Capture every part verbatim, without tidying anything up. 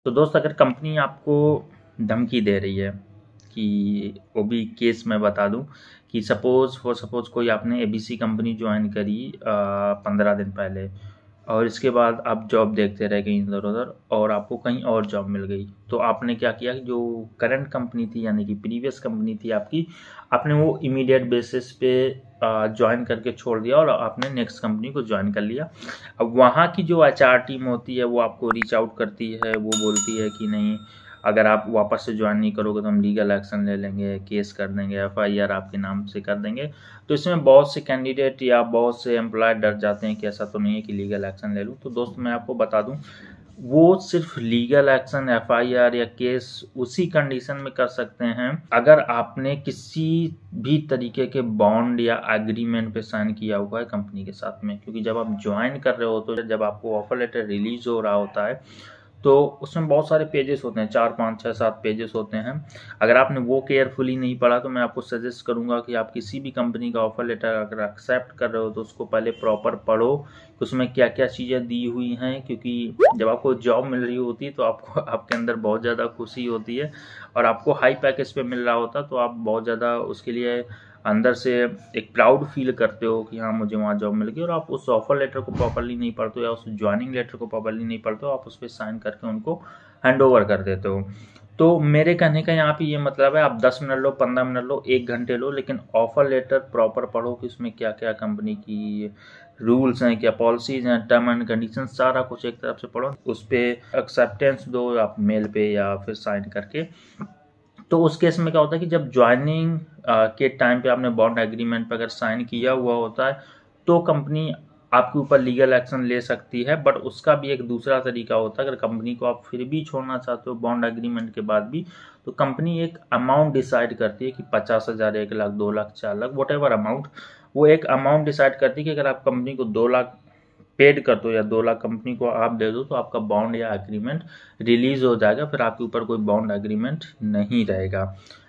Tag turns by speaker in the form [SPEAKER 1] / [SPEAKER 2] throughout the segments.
[SPEAKER 1] तो दोस्त अगर कंपनी आपको धमकी दे रही है कि वो भी केस मैं बता दूं कि सपोज़ फॉर सपोज़ कोई आपने एबीसी कंपनी ज्वाइन करी पंद्रह दिन पहले और इसके बाद आप जॉब देखते रह कहीं इधर उधर और आपको कहीं और जॉब मिल गई, तो आपने क्या किया कि जो करंट कंपनी थी यानी कि प्रीवियस कंपनी थी आपकी, आपने वो इमीडिएट बेसिस पे ज्वाइन करके छोड़ दिया और आपने नेक्स्ट कंपनी को ज्वाइन कर लिया। अब वहाँ की जो एचआर टीम होती है वो आपको रीच आउट करती है, वो बोलती है कि नहीं अगर आप वापस से ज्वाइन नहीं करोगे तो हम लीगल एक्शन ले लेंगे, केस कर देंगे, एफआईआर आपके नाम से कर देंगे। तो इसमें बहुत से कैंडिडेट या बहुत से एम्प्लॉय डर जाते हैं कि ऐसा तो नहीं है कि लीगल एक्शन ले लूँ। तो दोस्त मैं आपको बता दूं, वो सिर्फ लीगल एक्शन एफआईआर या केस उसी कंडीशन में कर सकते हैं अगर आपने किसी भी तरीके के बॉन्ड या एग्रीमेंट पे साइन किया हुआ है कंपनी के साथ में। क्योंकि जब आप ज्वाइन कर रहे हो तो जब आपको ऑफर लेटर रिलीज हो रहा होता है तो उसमें बहुत सारे पेजेस होते हैं, चार पाँच छः सात पेजेस होते हैं। अगर आपने वो केयरफुली नहीं पढ़ा तो मैं आपको सजेस्ट करूंगा कि आप किसी भी कंपनी का ऑफर लेटर अगर एक्सेप्ट कर रहे हो तो उसको पहले प्रॉपर पढ़ो कि उसमें क्या क्या चीज़ें दी हुई हैं। क्योंकि जब आपको जॉब मिल रही होती है तो आपको आपके अंदर बहुत ज़्यादा खुशी होती है और आपको हाई पैकेज पे मिल रहा होता है तो आप बहुत ज़्यादा उसके लिए अंदर से एक प्राउड फील करते हो कि हाँ मुझे वहाँ जॉब मिल गई। और आप उस ऑफर लेटर को प्रॉपरली नहीं पढ़ते हो या उस ज्वाइनिंग लेटर को प्रॉपरली नहीं पढ़ते हो, आप उस पर साइन करके उनको हैंड ओवर कर देते हो। तो मेरे कहने का यहाँ पे ये मतलब है, आप दस मिनट लो, पंद्रह मिनट लो, एक घंटे लो, लेकिन ऑफर लेटर प्रॉपर पढ़ो कि उसमें क्या क्या कंपनी की रूल्स हैं, क्या पॉलिसीज हैं, टर्म एंड कंडीशन, सारा कुछ एक तरफ से पढ़ो, उस पर एक्सेप्टेंस दो आप मेल पे या फिर साइन करके। तो उस केस में क्या होता है कि जब ज्वाइनिंग के टाइम पे आपने बॉन्ड एग्रीमेंट पे अगर साइन किया हुआ होता है तो कंपनी आपके ऊपर लीगल एक्शन ले सकती है। बट उसका भी एक दूसरा तरीका होता है, अगर कंपनी को आप फिर भी छोड़ना चाहते हो बॉन्ड एग्रीमेंट के बाद भी, तो कंपनी एक अमाउंट डिसाइड करती है कि पचास हज़ार, एक लाख, दो लाख, चार लाख, वट एवर अमाउंट, वो एक अमाउंट डिसाइड करती है कि अगर आप कंपनी को दो लाख पेड कर दो या दो लाख कंपनी को आप दे दो तो आपका बॉन्ड या एग्रीमेंट रिलीज हो जाएगा, फिर आपके ऊपर कोई बॉन्ड एग्रीमेंट नहीं रहेगा।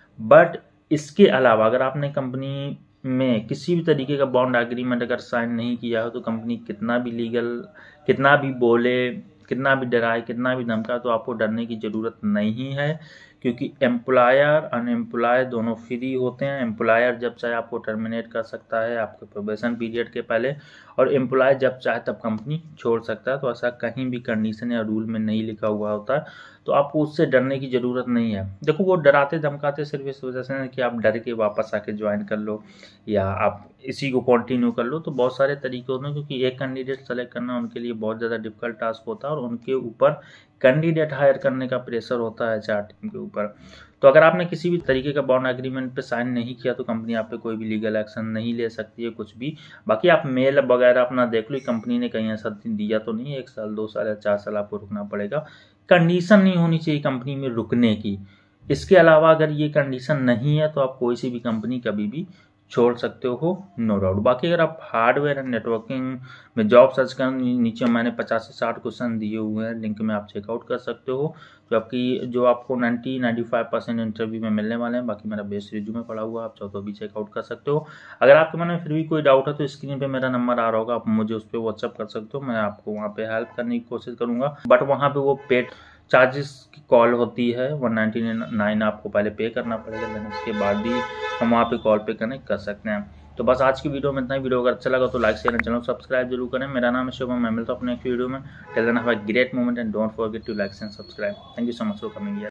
[SPEAKER 1] बट इसके अलावा अगर आपने कंपनी में किसी भी तरीके का बॉन्ड एग्रीमेंट अगर साइन नहीं किया हो तो कंपनी कितना भी लीगल, कितना भी बोले, कितना भी डराए, कितना भी धमकाए, तो आपको डरने की ज़रूरत नहीं है। क्योंकि एम्प्लॉयर अनएम्प्लॉय दोनों फ्री होते हैं। एम्प्लॉयर जब चाहे आपको टर्मिनेट कर सकता है आपके प्रोबेशन पीरियड के पहले, और एम्प्लॉय जब चाहे तब कंपनी छोड़ सकता है। तो ऐसा कहीं भी कंडीशन या रूल में नहीं लिखा हुआ होता है, तो आपको उससे डरने की ज़रूरत नहीं है। देखो वो डराते धमकाते सिर्फ इस वजह से कि आप डर के वापस आके ज्वाइन कर लो या आप इसी को कंटिन्यू कर लो। तो बहुत सारे तरीके होते हैं, क्योंकि एक कैंडिडेट सेलेक्ट करना उनके लिए बहुत ज़्यादा डिफिकल्ट टास्क होता है और उनके ऊपर कैंडिडेट हायर करने का प्रेशर होता है एचआर टीम के ऊपर। तो अगर आपने किसी भी तरीके का बॉन्ड एग्रीमेंट पे साइन नहीं किया तो कंपनी आप पे कोई भी लीगल एक्शन नहीं ले सकती है, कुछ भी। बाकी आप मेल वगैरह अपना देख लो, कंपनी ने कहीं ऐसा दिया तो नहीं है एक साल, दो साल या चार साल आपको रुकना पड़ेगा। कंडीशन नहीं होनी चाहिए कंपनी में रुकने की। इसके अलावा अगर ये कंडीशन नहीं है तो आप कोई सी भी कंपनी कभी भी छोड़ सकते हो, नो डाउट। बाकी अगर आप हार्डवेयर एंड नेटवर्किंग में जॉब सर्च कर, नीचे मैंने पचास से साठ क्वेश्चन दिए हुए हैं, लिंक में आप चेकआउट कर सकते हो, जो आपकी जो आपको नब्बे पचानवे परसेंट इंटरव्यू में मिलने वाले हैं। बाकी मेरा बेस्ट रिज्यूमे पड़ा हुआ, आप चाहो तो भी चेकआउट कर सकते हो। अगर आपके मन में फिर भी कोई डाउट है तो स्क्रीन पे मेरा नंबर आ रहा होगा, आप मुझे उस पर व्हाट्सअप कर सकते हो, मैं आपको वहाँ पे हेल्प करने की कोशिश करूँगा। बट वहाँ पे वो पेड चार्जेस की कॉल होती है, वन नाइन्टी नाइन आपको पहले पे करना पड़ेगा, देन उसके बाद ही हम वहाँ पे कॉल पे कनेक्ट कर सकते हैं। तो बस आज की वीडियो में इतना ही। वीडियो अगर अच्छा लगा तो like share and channel subscribe जरूर करें। मेरा नाम है शुभम, मैं मिलता हूँ अपने एक वीडियो में। Till then have a great moment and don't forget to like and subscribe. Thank you so much for coming here.